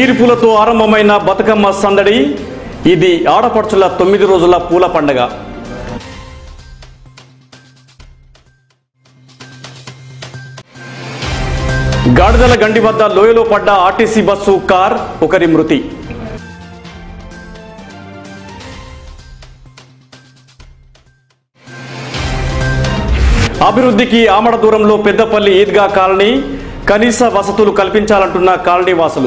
నీరు పూలతో ఆరంభమైన బతుకమ్మ సందడి. ఇది ఆడపడుచుల 9 రోజుల పూల పండుగ. గాడిదల గండి వద్ద లోయలో పడ్డ ఆర్టీసీ బస్సు కార్, ఒకరి మృతి. అభివృద్ధికి ఆమడ దూరంలో పెద్దపల్లి ఈద్గా కాలనీ, కనీస వసతులు కల్పించాలంటున్న కాలనీ వాసులు.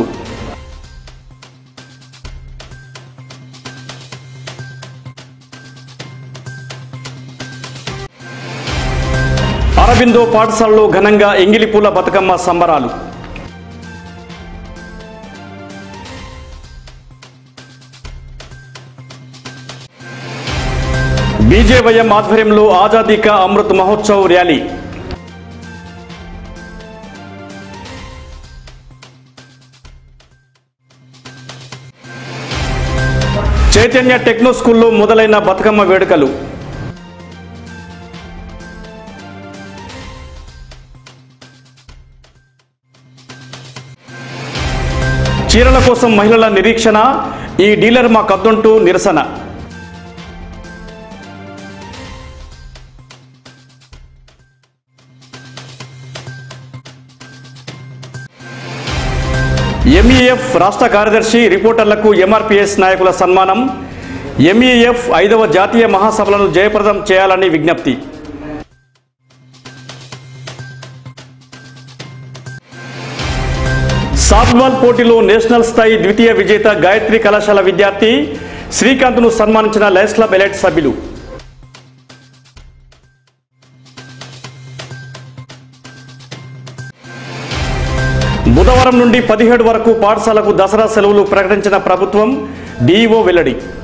అరబిందో పాఠశాలలో ఘనంగా ఎంగిలిపూల బతుకమ్మ సంబరాలు. బీజేవైఎం ఆధ్వర్యంలో ఆజాదీ కా అమృత్ మహోత్సవ్ ర్యాలీ. చైతన్య టెక్నో స్కూల్లో మొదలైన బతుకమ్మ వేడుకలు. చీరల కోసం మహిళల నిరీక్షణ, ఈ డీలర్ మా కద్దంటూ నిరసన. ఎంఈఎఫ్ రాష్ట్ర కార్యదర్శి రిపోర్టర్లకు ఎంఆర్పీఎస్ నాయకుల సన్మానం. ఎంఈఎఫ్ 5వ జాతీయ మహాసభలను జయప్రదం చేయాలని విజ్ఞప్తి. సాఫ్ట్బాల్ పోటీలో నేషనల్ స్థాయి ద్వితీయ విజేత గాయత్రి కళాశాల విద్యార్థి శ్రీకాంత్ను సన్మానించిన లయన్స్ క్లబ్ ఎలైట్ సభ్యులు. బుధవారం నుండి 17 వరకు పాఠశాలకు దసరా సెలవులు ప్రకటించిన ప్రభుత్వం, డీఈఓ వెల్లడి.